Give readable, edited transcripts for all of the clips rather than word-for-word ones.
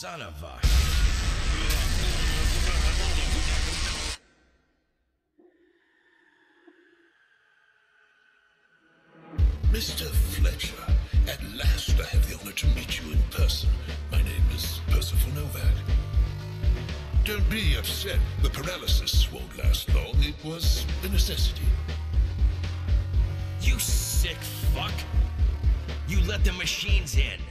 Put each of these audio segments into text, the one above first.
son of a... Mr. Fletcher, at last I have the honor to meet you in person. My name is Percival Novak. Don't be upset. The paralysis won't last long. It was a necessity. You sick fuck! You let the machines in!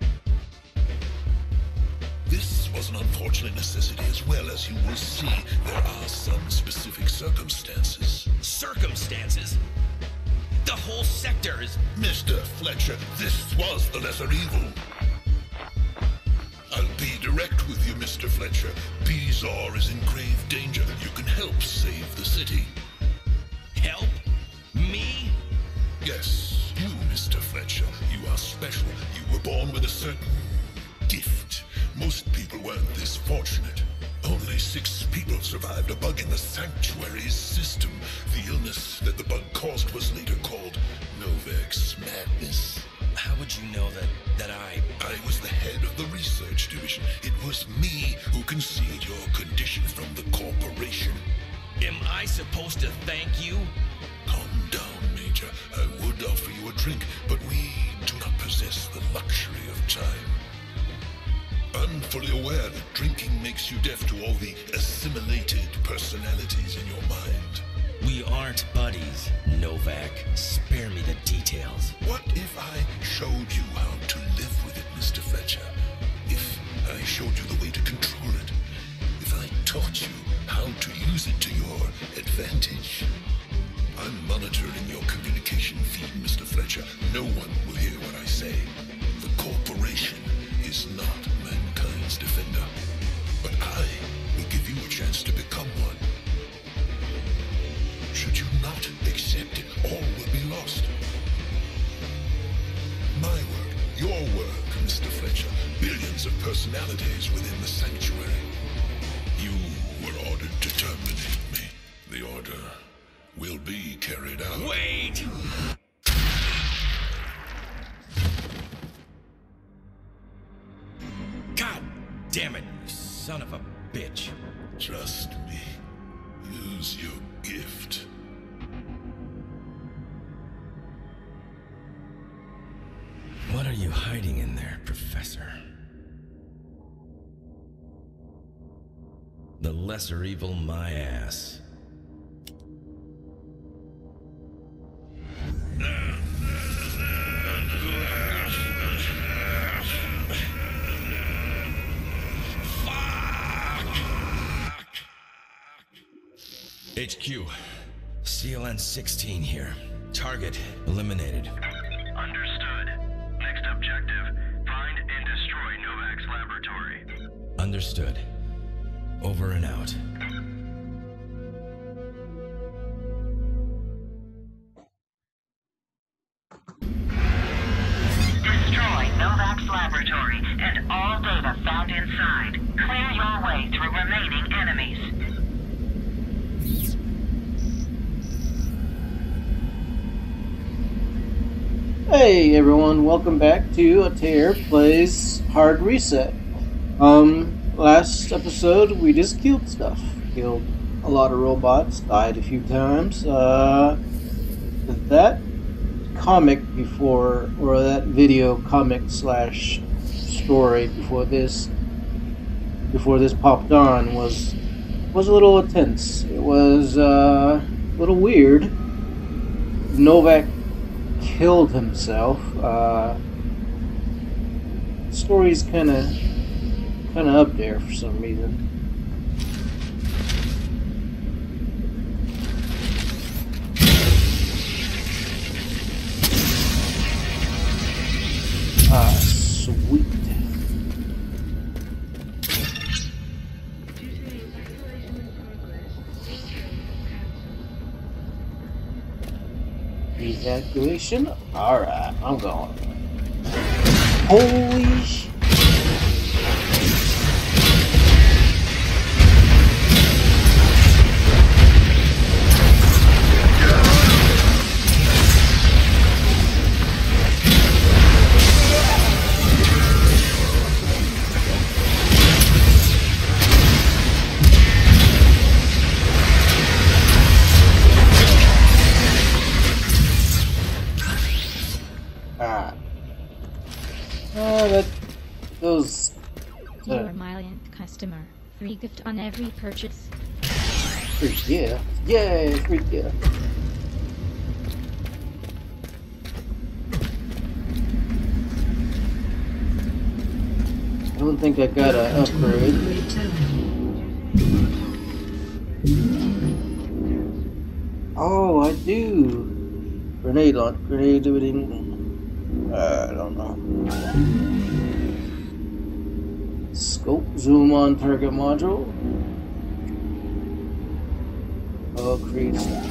This was an unfortunate necessity as well. As you will see, there are some specific circumstances. Circumstances? The whole sector is... Mr. Fletcher, this was the lesser evil. I'll be direct with you, Mr. Fletcher. Bizarre is in grave danger. You can help save the city. Help? Me? Yes, you, Mr. Fletcher. You are special. You were born with a certain gift. Most people weren't this fortunate. Only 6 people survived a bug in the sanctuary's system. The illness that the bug caused was later called Novak's madness. How would you know that I was the head of the research division. It was me who concealed your condition from the corporation. Am I supposed to thank you? Calm down, Major. I would offer you a drink, but we do not possess the luxury of time. I'm fully aware that drinking makes you deaf to all the assimilated personalities in your mind. We aren't buddies, Novak. Spare me the details. What if I showed you how to live with it, Mr. Fletcher? If I showed you the way to control it? If I taught you how to use it to your advantage? I'm monitoring your communication feed, Mr. Fletcher. No one will hear what I say. The corporation is not mankind's defender. But I will give you a chance to become one. Should you not accept it, all will be lost. My work, your work, Mr. Fletcher. Billions of personalities within the sanctuary. You were ordered to terminate me. The order will be carried out. Wait! God damn it, you son of a bitch. Trust me. Use your gift. What are you hiding in there, Professor? The lesser evil, my ass. HQ, CLN-16 here. Target eliminated. Understood. Next objective, find and destroy Novak's laboratory. Understood. Over and out. Destroy Novak's laboratory and all data found inside. Clear your way through remaining enemies. Hey everyone, welcome back to Attair Plays Hard Reset. Last episode we just killed stuff. Killed a lot of robots, died a few times. That comic before, or that video comic slash story before this popped on was a little intense. It was a little weird. Novak killed himself. Story's kind of up there for some reason. Sweet. Evacuation? Alright, I'm going. Holy sh... customer. Free gift on every purchase. Free gift. Yay, free gift. I don't think I got an upgrade. Oh, I do. Grenade launch. Grenade doing. I don't know. Scope. Zoom on target module. Oh, create stuff.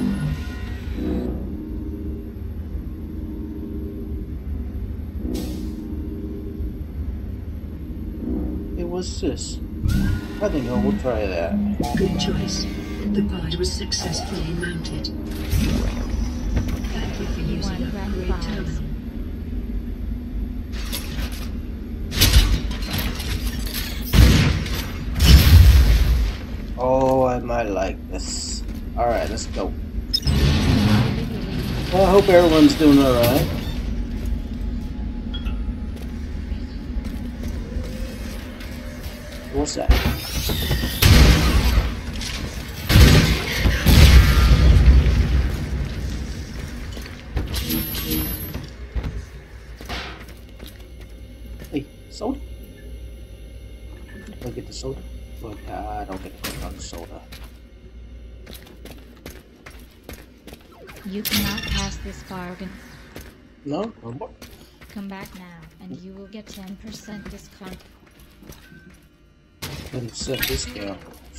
What's this? I think I will try that. Good choice. The pod was successfully mounted. Thank you for using a great terminal. Oh, I might like this. Alright, let's go. Well, I hope everyone's doing alright. What's that? Hey, soda? Do I get the soda? Well, I don't get the soda. You cannot pass this bargain. No? No more? Come back now, and you will get 10% discount. And set this down.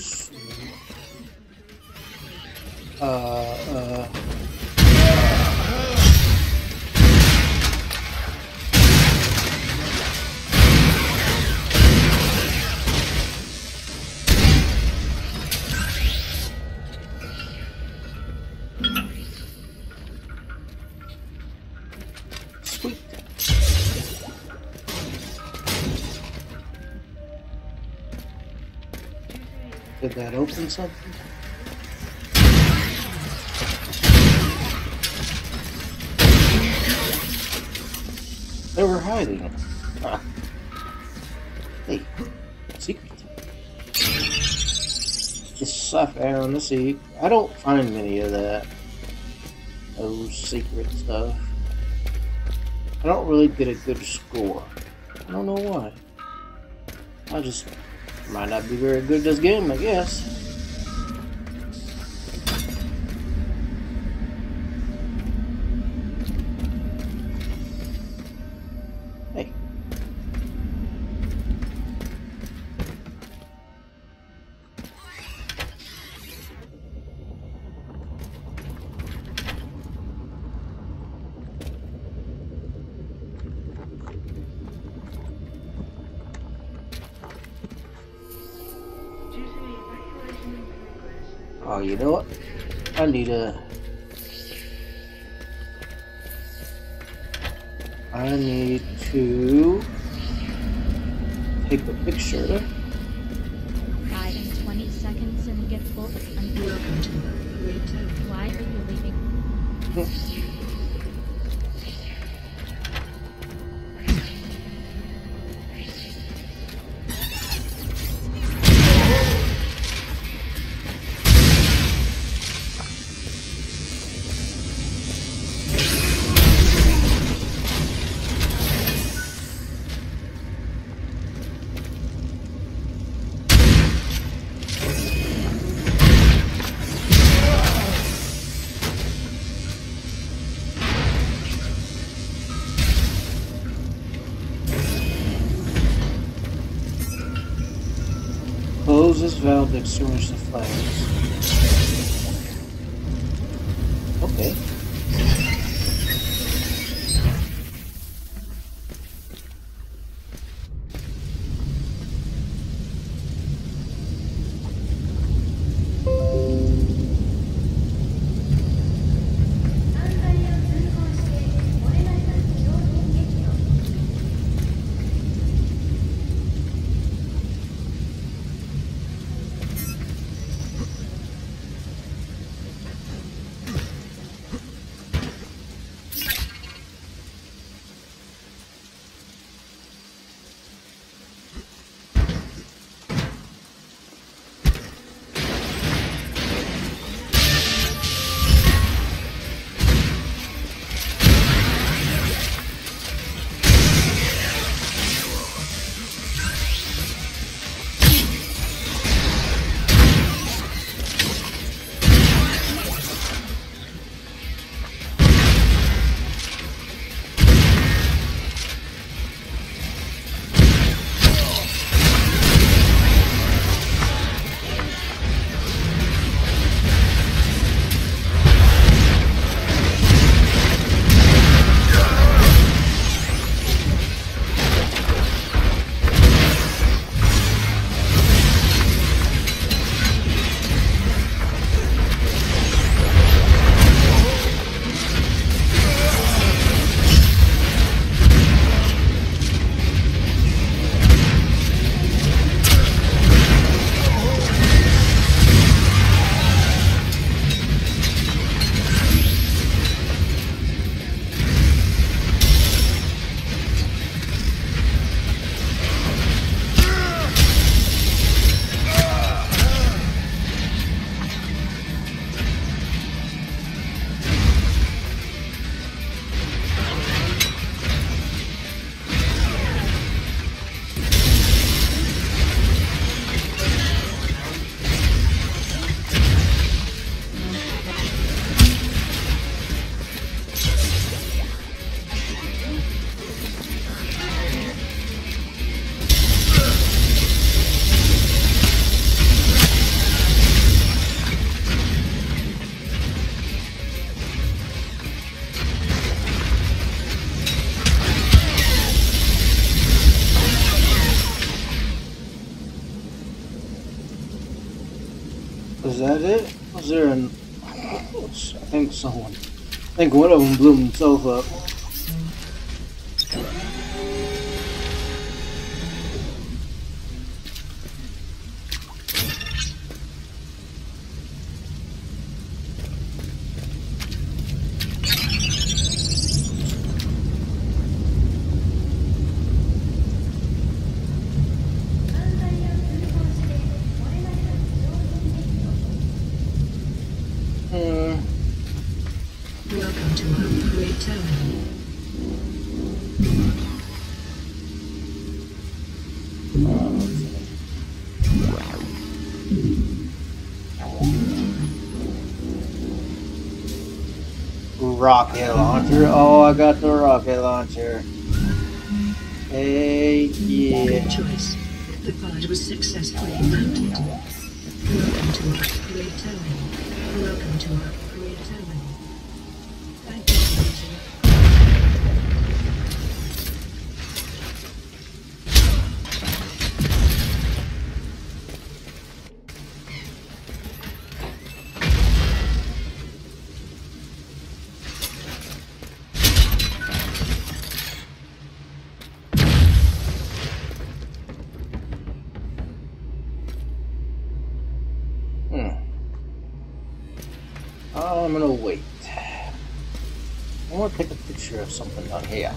Sweet. Did that open something? They were hiding. Ah. Hey, secret. This sci-fi on the sea. I don't find many of that. Those secret stuff. I don't really get a good score. I don't know why. I just might not be very good at this game, I guess. Hey. Oh, you know what? I need to take a picture. 5 and 20 seconds and get full. Welcome to Great Terminal. Why are you leaving? Close this valve to extinguish the flames. Okay. that it? Was there an... I think someone... I think one of them blew himself up. Welcome to our great terminal. Rocket launcher. Oh, I got the rocket launcher. Hey, yeah. Good choice. The pod was successfully mounted. Welcome to our great terminal. Welcome to our great terminal. Thank you, Major. I'm gonna wait. I want to take a picture of something down here.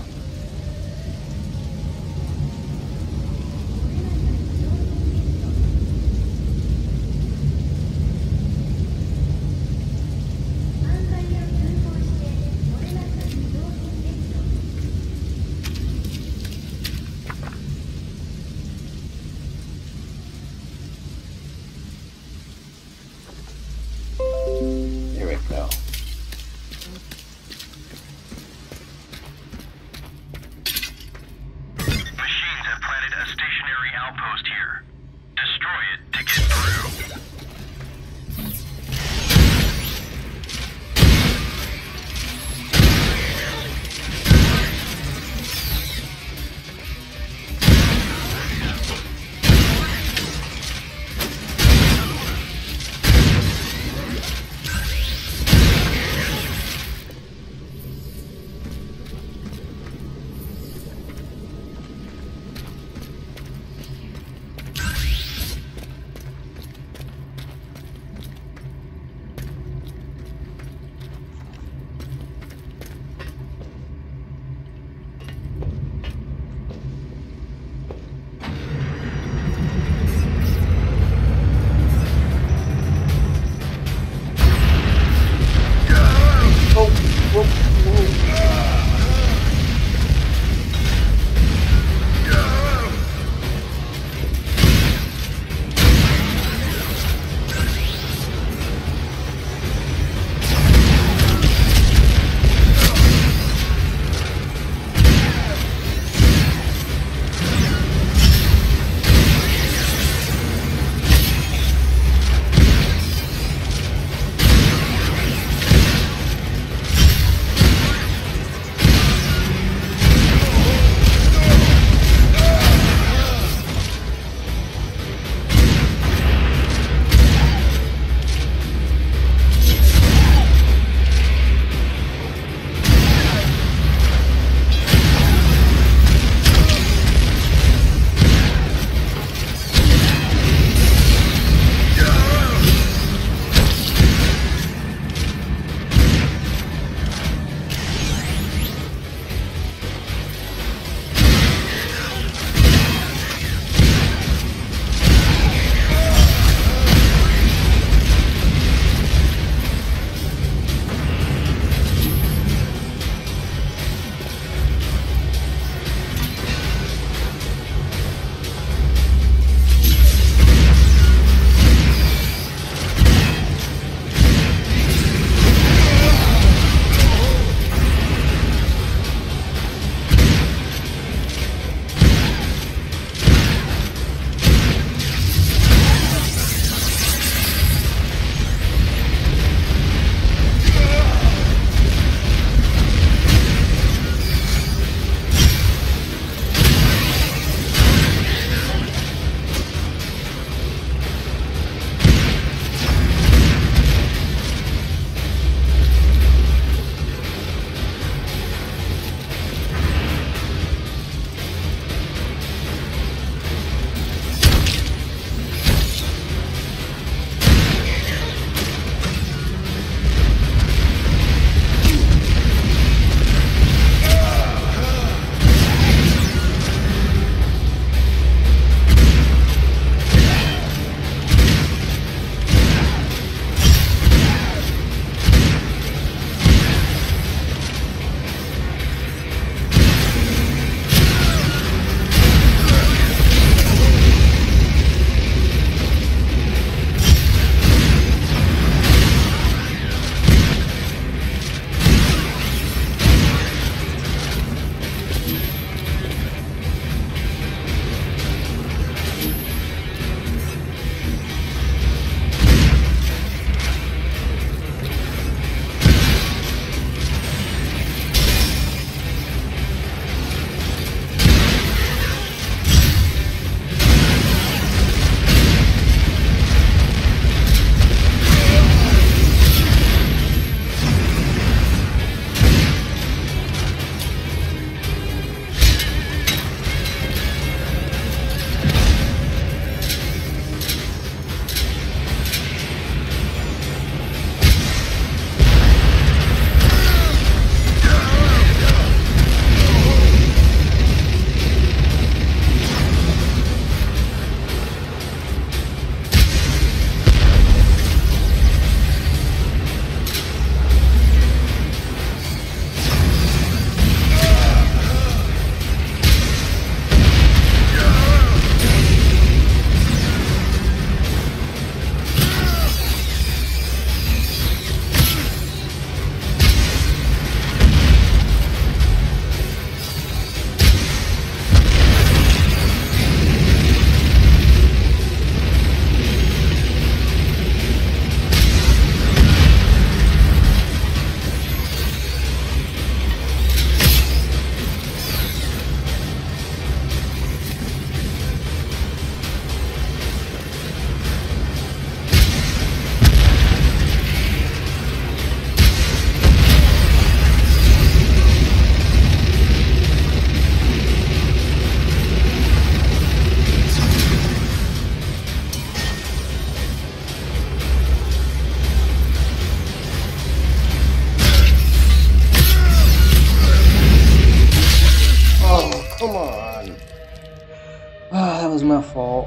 my fault.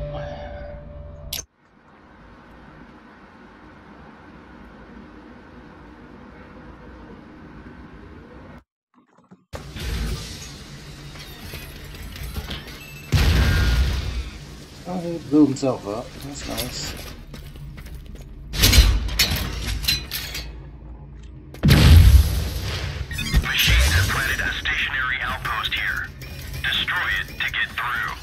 Oh, he blew himself up. That's nice. Machines have planted a stationary outpost here. Destroy it to get through.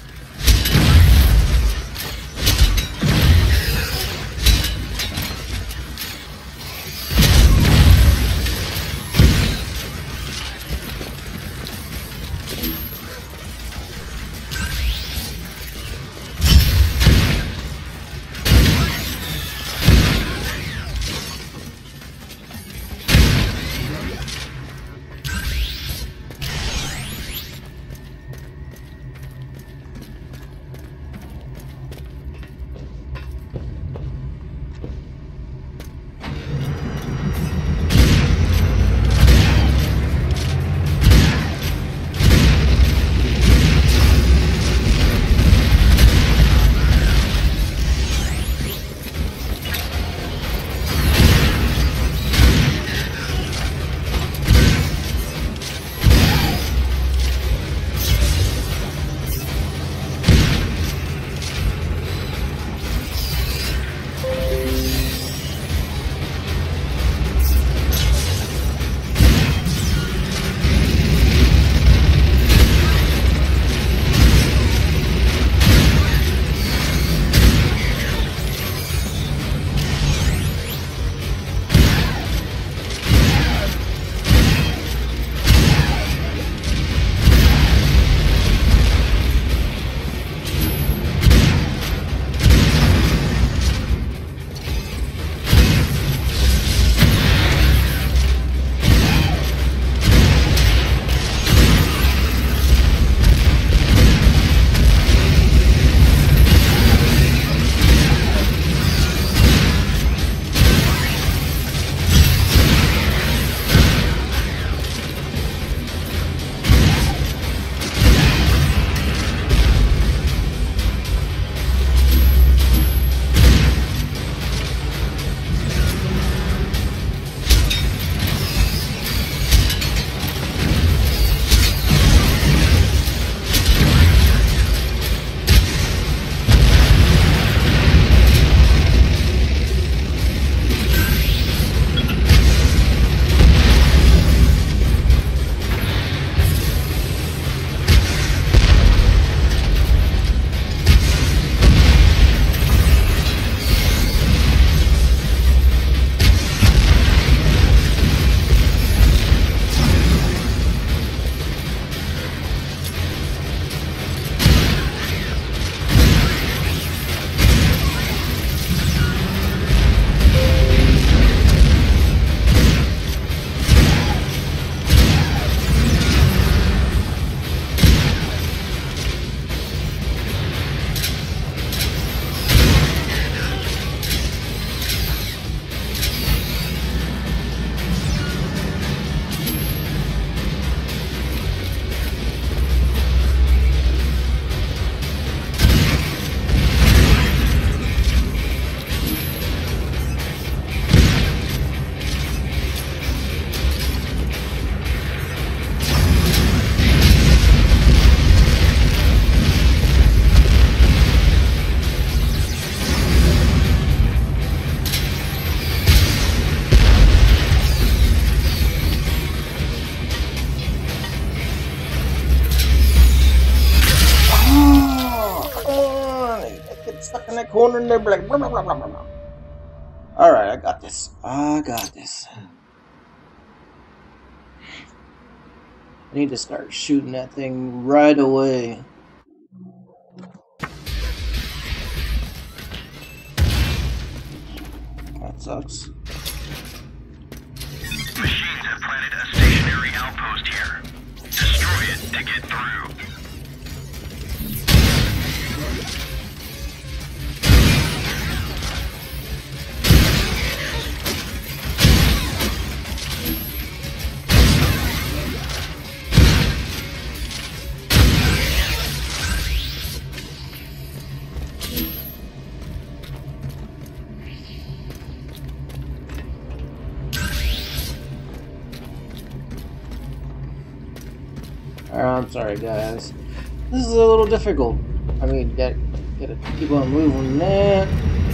Stuck in that corner and they're like, blah, blah, blah, blah, blah. Alright, I got this. I got this. I need to start shooting that thing right away. That sucks. Machines have planted a stationary outpost here. Destroy it to get through. I'm sorry, guys. This is a little difficult. I mean, gotta keep on moving that.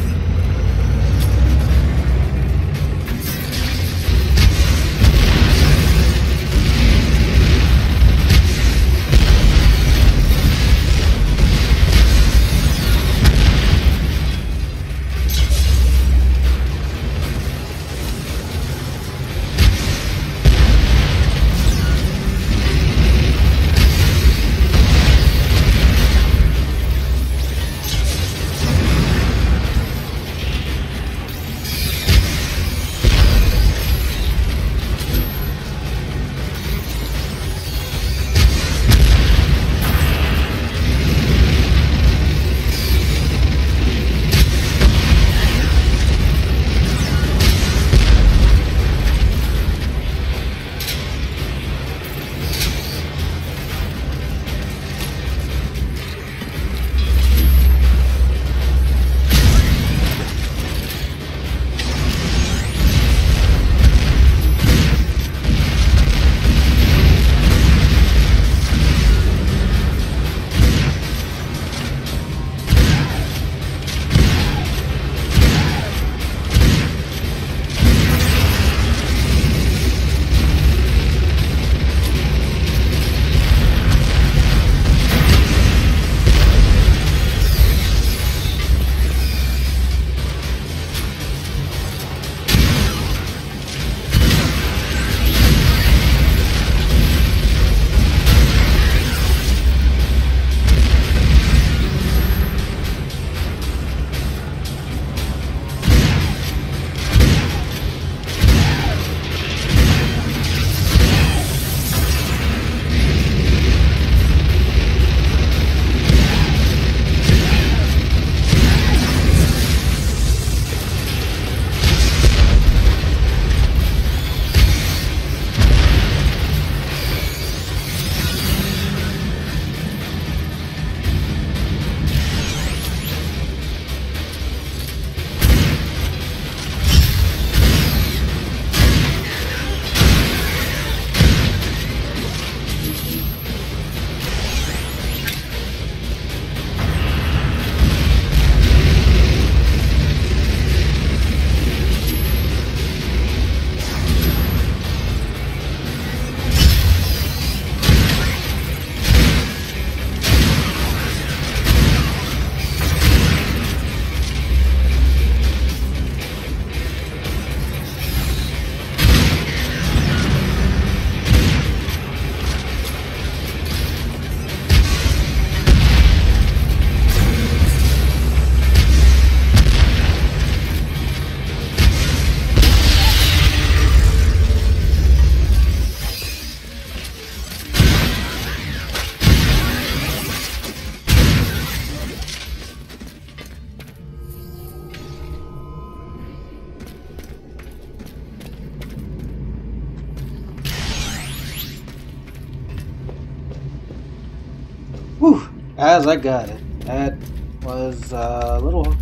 Whew, as I got it. That was a little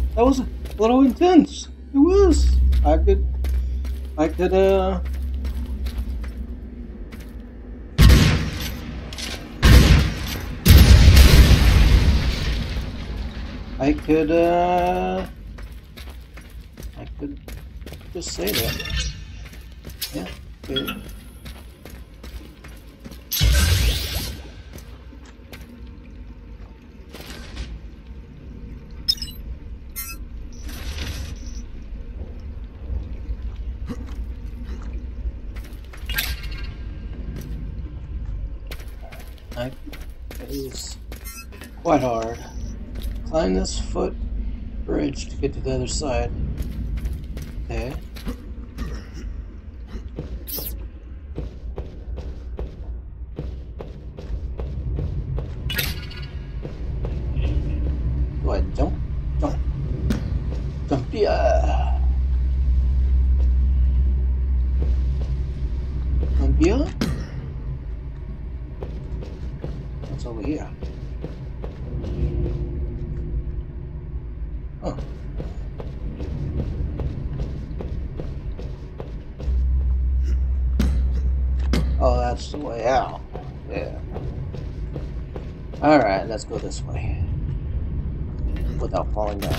intense. It was. I could just say that. Yeah. Okay. It is quite hard. Climb this foot bridge to get to the other side. Okay. Do I jump? Jump. Jump, yeah. Jump, yeah. What's over here? Oh. Oh, that's the way out. Yeah. Alright, let's go this way. Without falling down.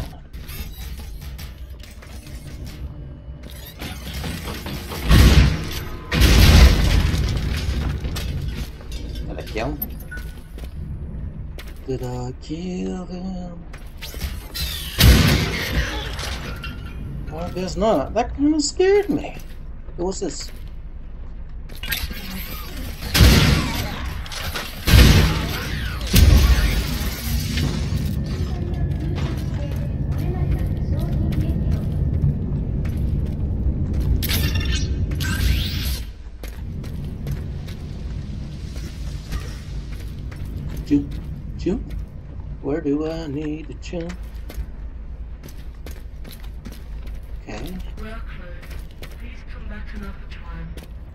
Did I kill him? Did I kill him? Well, I guess not. That kind of scared me. What's this? Jump, jump. Where do I need to jump? Okay. We're closed. Please come back another time.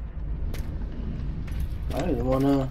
I didn't wanna.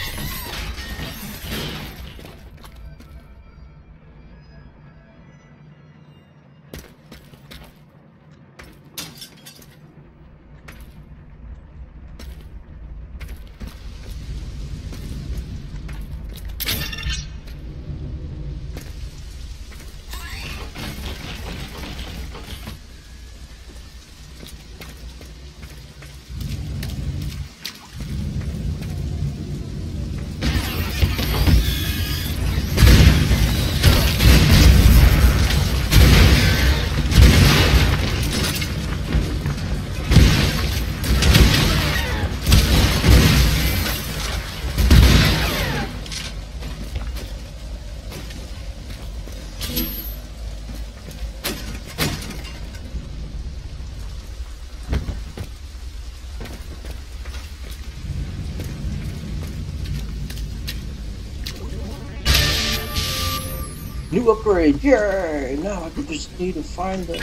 New upgrade, yay! Now I just need to find the...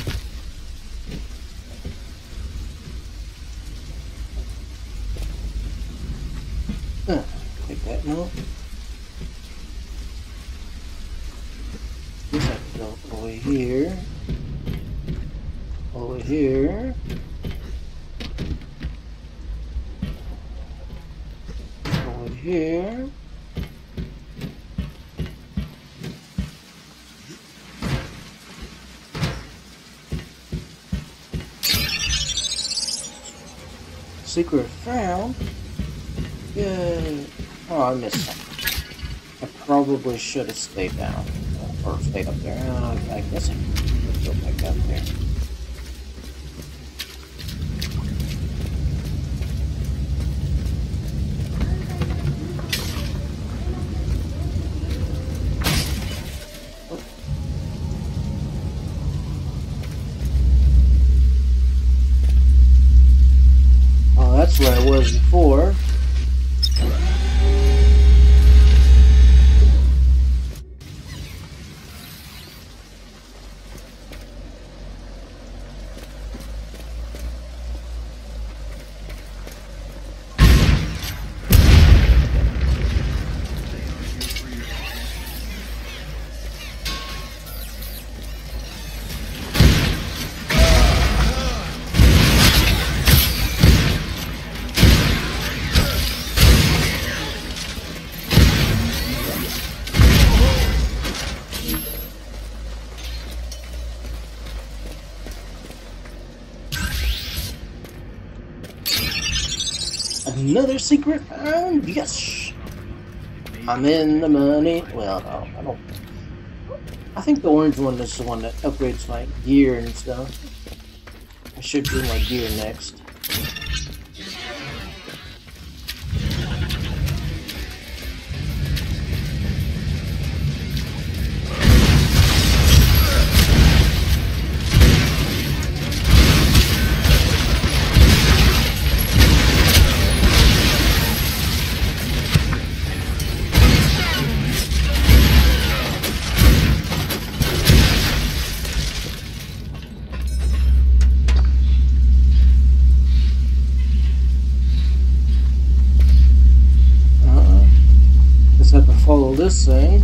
Take that note. Guess I can go over here. Over here. Over here. Secret found. Yay. Oh, I missed something. I probably should have stayed down. Or stayed up there. I guess I can go back up there. That's where I was before. Another secret found? Yes! I'm in the money. Well, no, I don't. I think the orange one is the one that upgrades my gear and stuff. I should do my gear next. Have to follow this thing.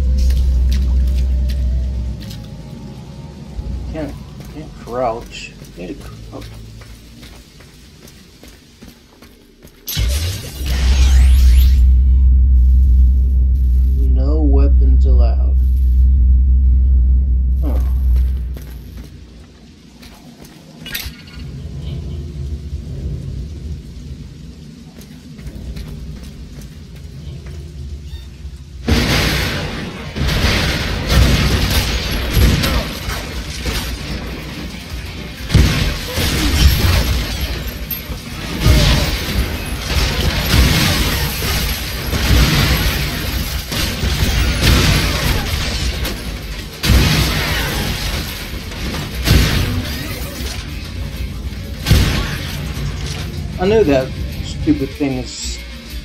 Can't crouch. Need to crouch. I knew that stupid thing was...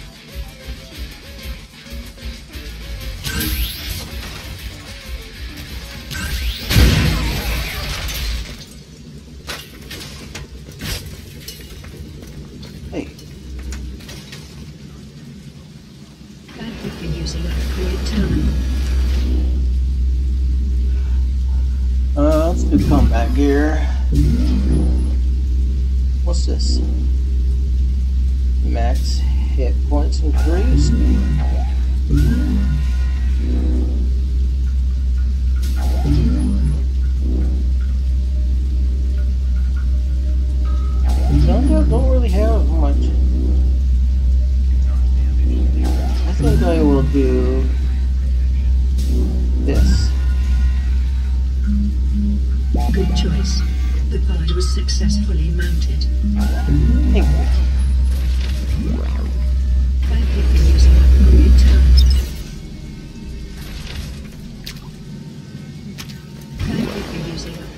Hey. Thank you for using upgrade terminal. Let's do combat gear. What's this? Max hit points increased. Don't really have much. I think I will do this. Good choice. The pod was successfully mounted. Thank you. Thank you for using upgrade terminal. Thank you for using upgrade.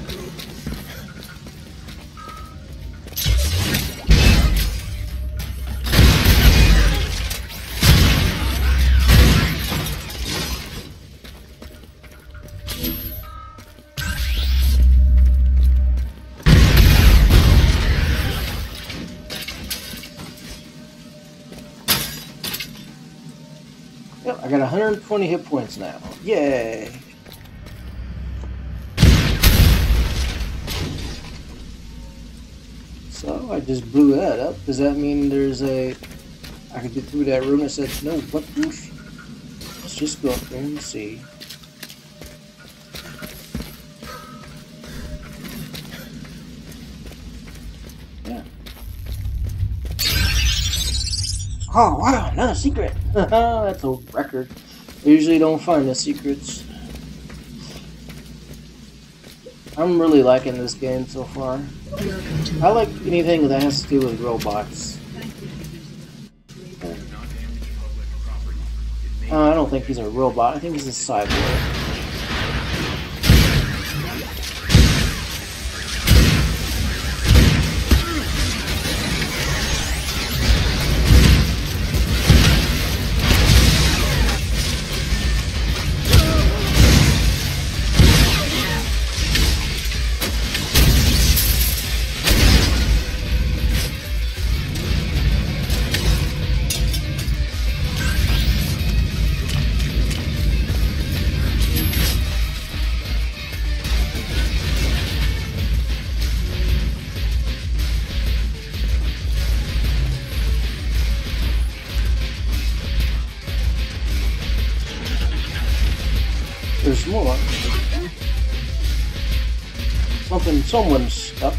Yep, I got 120 hit points now. Yay! So I just blew that up. Does that mean there's a... I could get through that room and said, no, what? Let's just go up there and see. Yeah. Oh wow, another secret! That's a record. I usually don't find the secrets. I'm really liking this game so far. I like anything that has to do with robots. I don't think he's a robot, I think he's a cyborg. There's more. Someone's stuck.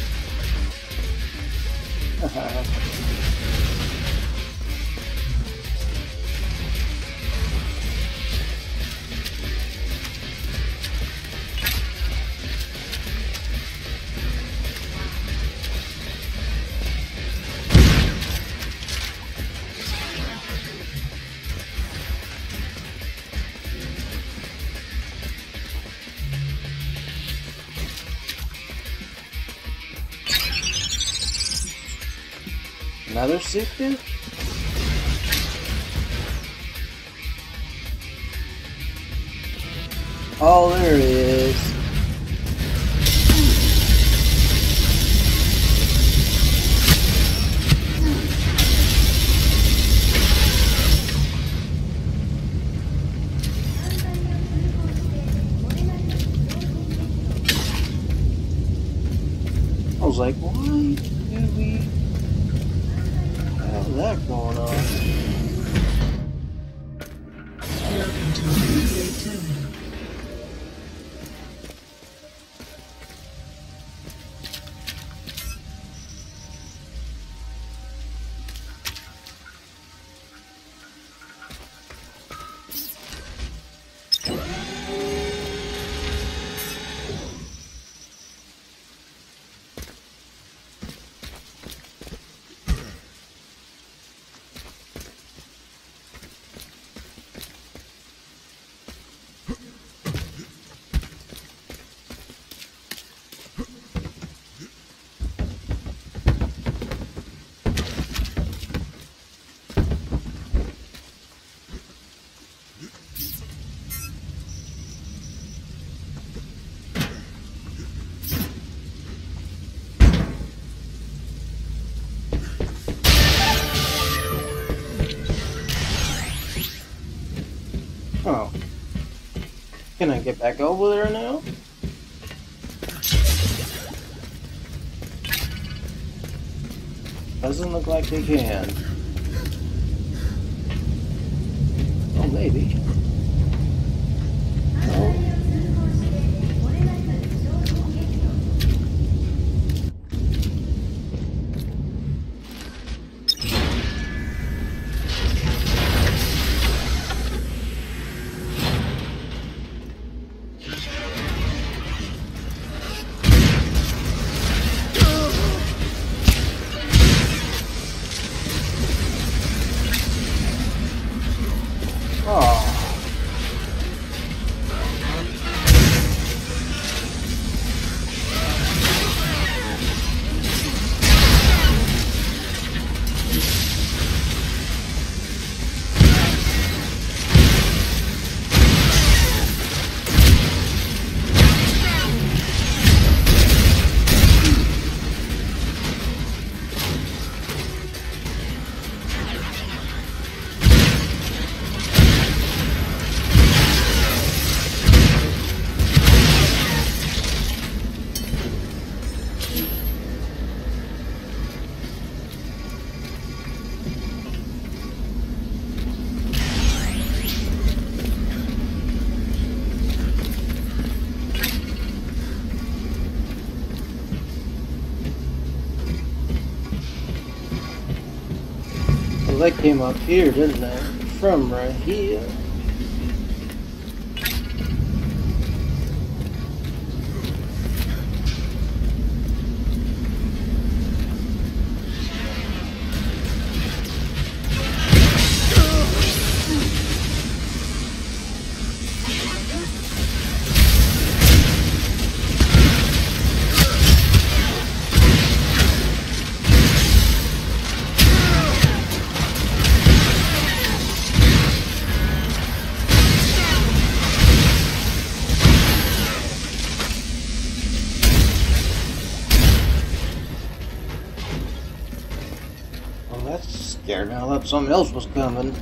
Another secret? Oh, there it is. I was like, why do we have that going on? Welcome to upgrade terminal. Can I get back over there now? Doesn't look like they can. Oh, maybe. No. That came up here, didn't it? From right here. Scared now that something else was coming.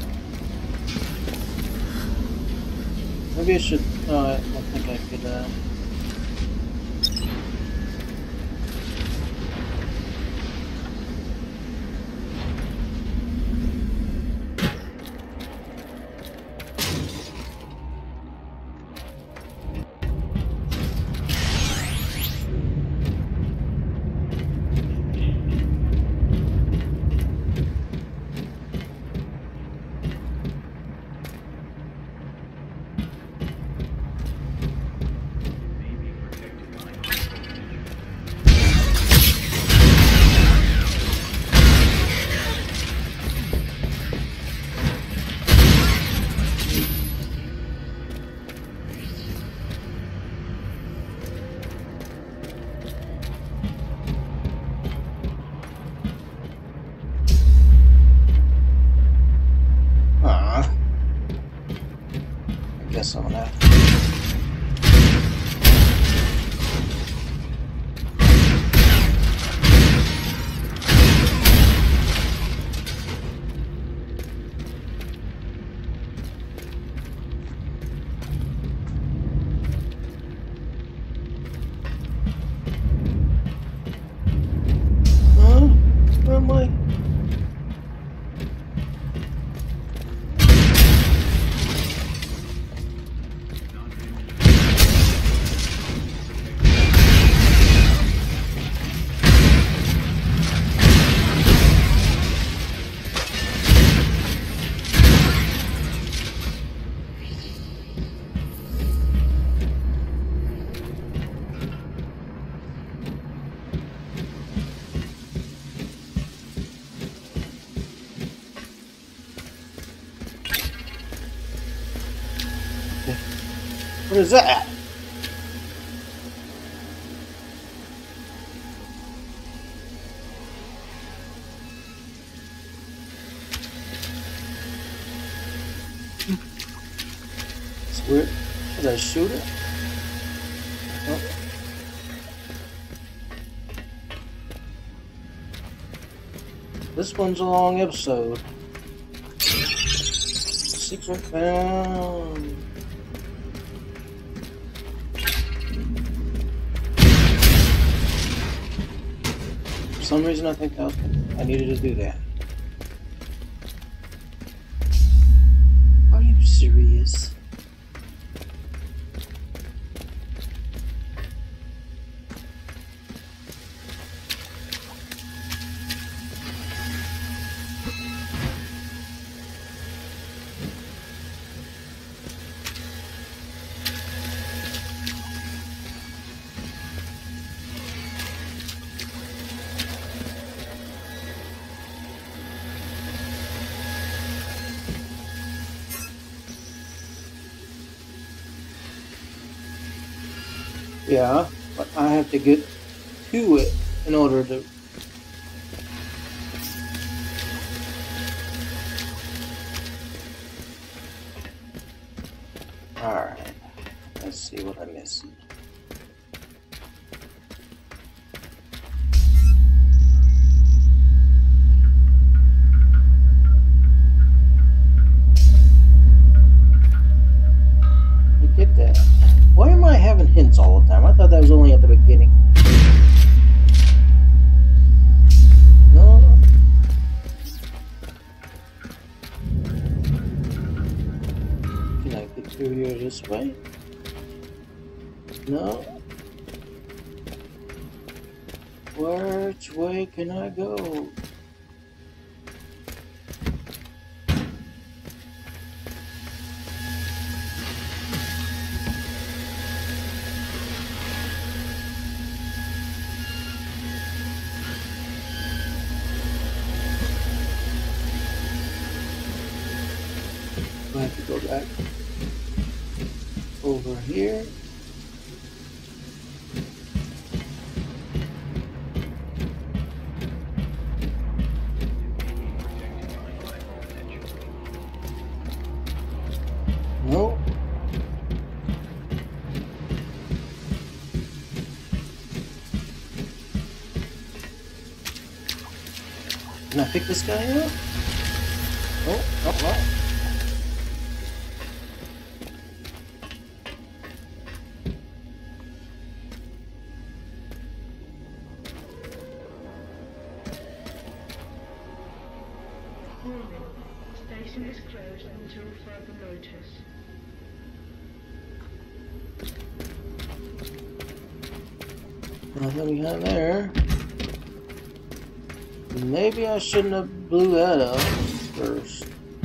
Maybe I should. I don't think I could. Guess I'm gonna have to. Where am I? What is that? It's weird. Did I shoot it? Oh. This one's a long episode. Secret found. some reason I think that I needed to do that. Are you serious? Yeah, but I have to get to it in order to... Alright, let's see what I missed. I get that. Why am I having hints all the time? I thought that was only at the beginning. No. Can I get through here this way? No. Which way can I go? I have to go back over here. No. Can I pick this guy up? Oh, not right. Station is closed until further notice. Nothing behind there. Maybe I shouldn't have blew that up first.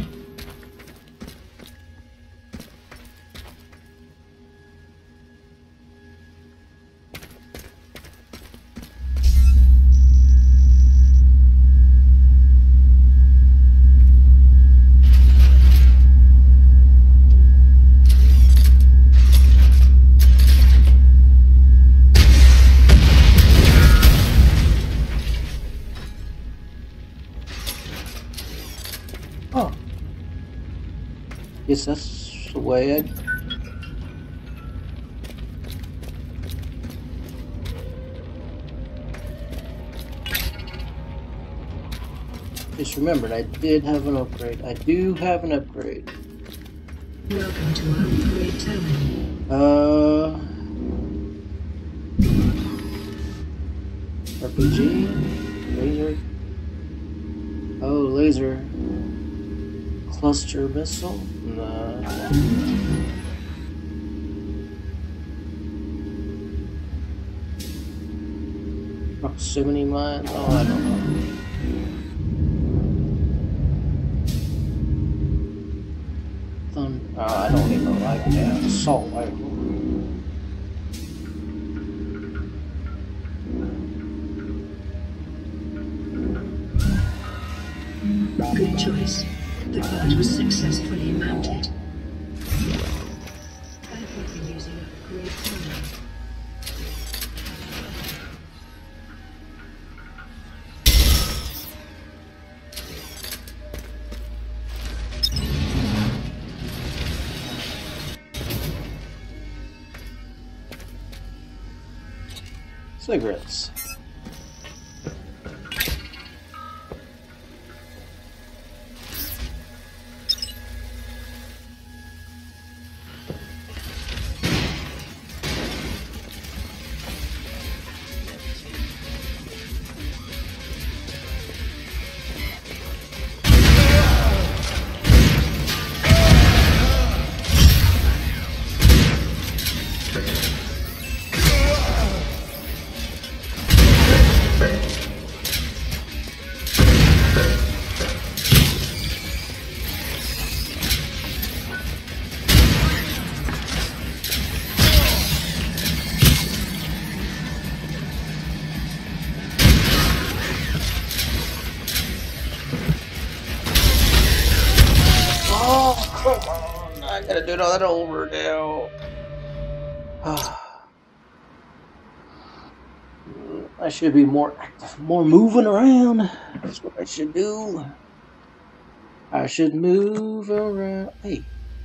Oh. Guess that's the way I'd... Just remembered, I did have an upgrade. I do have an upgrade. Welcome to our upgrade terminal. RPG? Laser? Oh, laser. Cluster missile? No. Proximity mine? Oh, I don't know. I don't even like that. Assault rifle. Good choice. The guard was successfully mounted. Thank you for using upgrade terminal. Cigarettes. Gotta do all that over now. I should be more active, more moving around. That's what I should do. I should move around. Hey.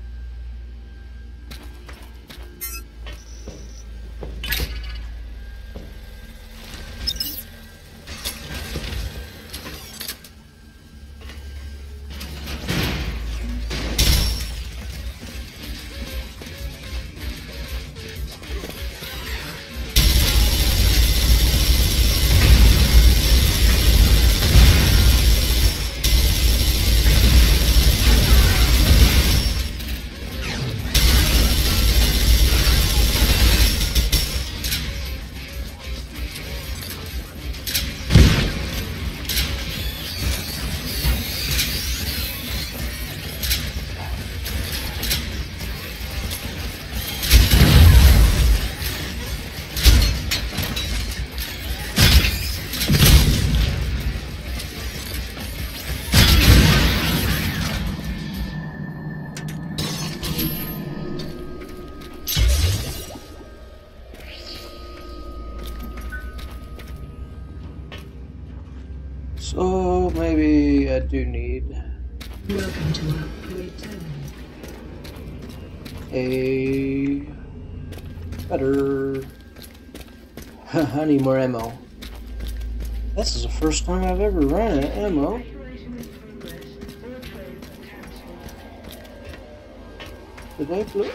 So maybe I do need Welcome to our upgrade terminal. a better. I need more ammo. This is the first time I've ever run out of ammo. Did I blow?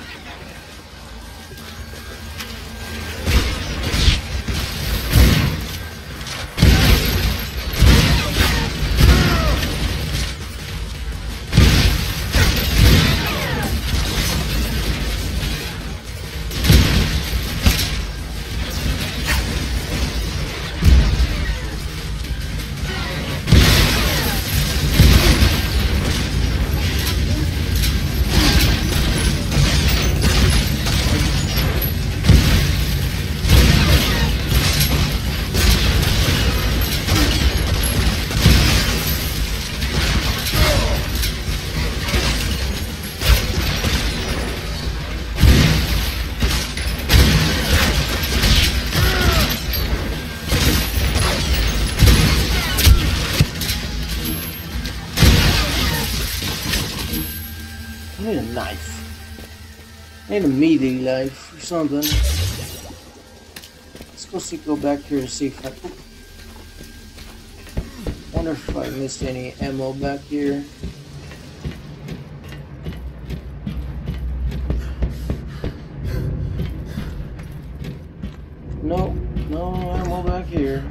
I need a knife. I need a meaty knife or something. Let's go back here to see if I... wonder if I missed any ammo back here. Nope, no ammo back here.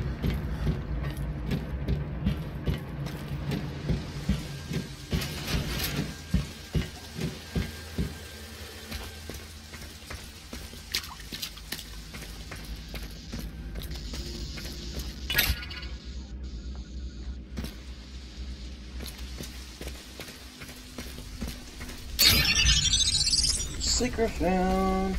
Secret found.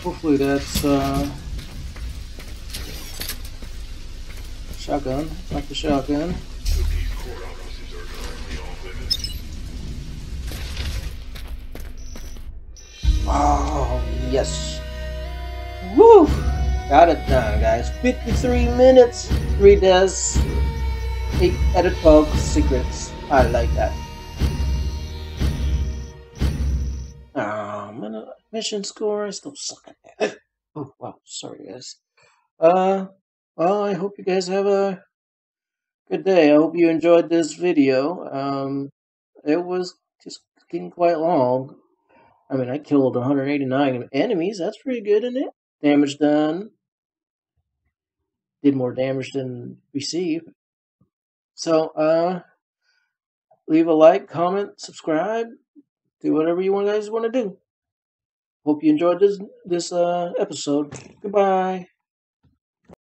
Hopefully that's shotgun, not the shotgun. Oh, yes. Woo! Got it done, guys. 53 minutes, 3 deaths, 8 out of 12 secrets. I like that. Mission score, I still suck at that. Oh, wow. Sorry, guys. Well, I hope you guys have a good day. I hope you enjoyed this video. It was just getting quite long. I mean, I killed 189 enemies. That's pretty good, isn't it? Damage done. Did more damage than received. So, leave a like, comment, subscribe. Do whatever you guys want to do. Hope you enjoyed this episode. Goodbye.